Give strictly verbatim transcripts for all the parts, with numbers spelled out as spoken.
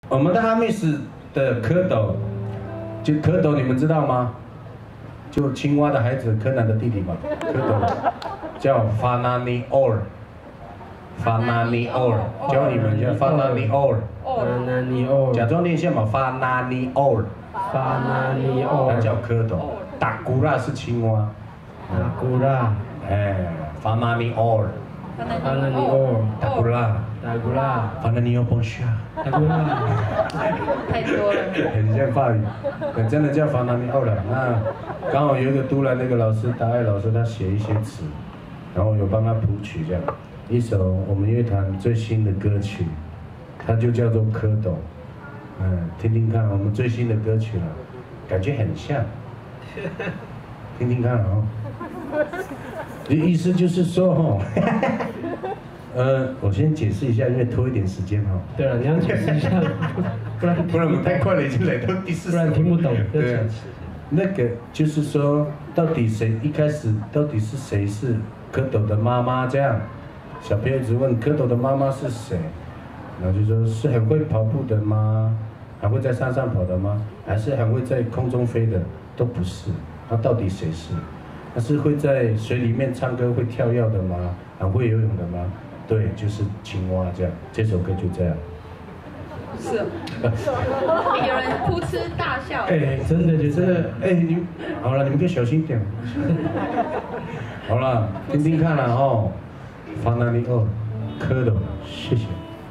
我们的哈密斯的蝌蚪，就蝌蚪，你们知道吗？就青蛙的孩子，柯南的弟弟嘛，蝌蚪叫法纳尼奥尔，法纳尼奥尔，教你们叫法纳尼奥尔， 法纳尼奥尔， 假装念一下嘛，法纳尼奥尔， 法纳尼奥尔， 它叫蝌蚪，达古拉是青蛙， 达古拉， 哎，法纳尼奥尔。 法纳尼奥尔， 达古拉， 达古拉， 法纳尼奥邦夏， 达古拉， 太多了， 很像法语，真的叫法纳尼奥了。那刚好有一个都兰那个老师，达爱老师，他写一些词，然后有帮他谱曲这样，一首我们乐团最新的歌曲，它就叫做《蝌蚪》，嗯，听听看我们最新的歌曲了，感觉很像，听听看啊、哦。 意思就是说哈，呃，我先解释一下，因为拖一点时间哈。 对了，你要解释一下，不然不然我们太快了，已经来到第四首， 不然听不懂。 对，那个就是说，到底谁一开始到底是谁是蝌蚪的妈妈？这样，小朋友一直问蝌蚪的妈妈是谁，然后就说是很会跑步的吗？还会在山上跑的吗？还是很会在空中飞的？都不是，那到底谁是？ 他是会在水里面唱歌、会跳跃的吗？很会游泳的吗？对，就是青蛙这样。这首歌就这样。 是，有人噗嗤大笑。 哎，真的就真的，哎，你好了，你们可以小心点。好了，听听看了哦。法纳尼奥，蝌蚪，谢谢。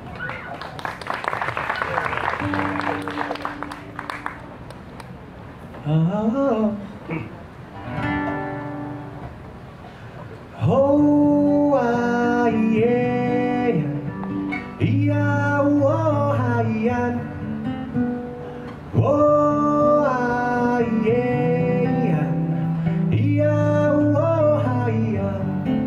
啊。 Oh ah yeah, yeah oh ah yeah, oh ah yeah, yeah oh ah yeah.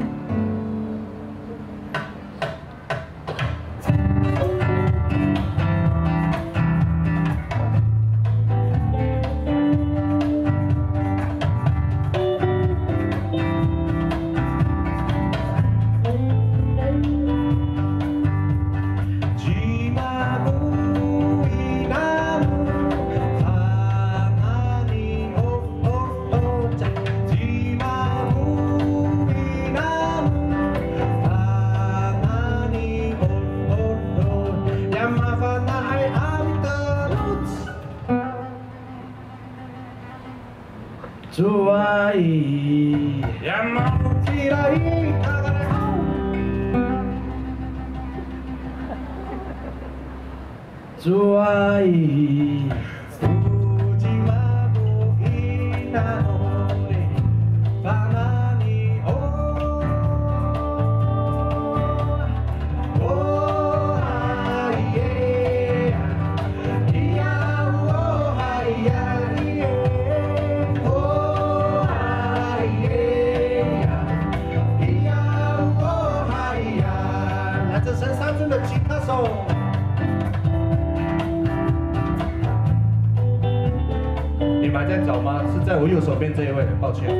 主爱伊，呀嘛起来伊，他个来好。主爱伊，不计马不伊那诺嘞，巴那尼哦，哦啊耶，咿呀哦啊呀。 神山村的吉他手，你们还在找吗？是在我右手边这一位，抱歉。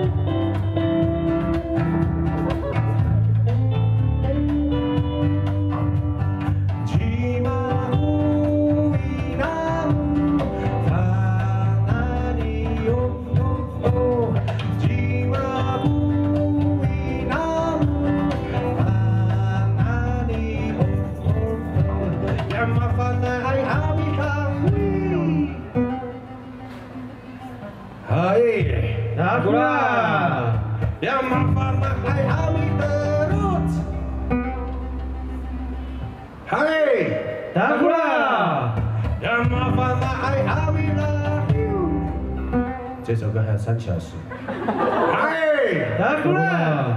达古拉，yang mafana hai ami terus. Hai, 达古拉，yang mafana hai ami love. 这首歌还有三小时。嗨，达古拉。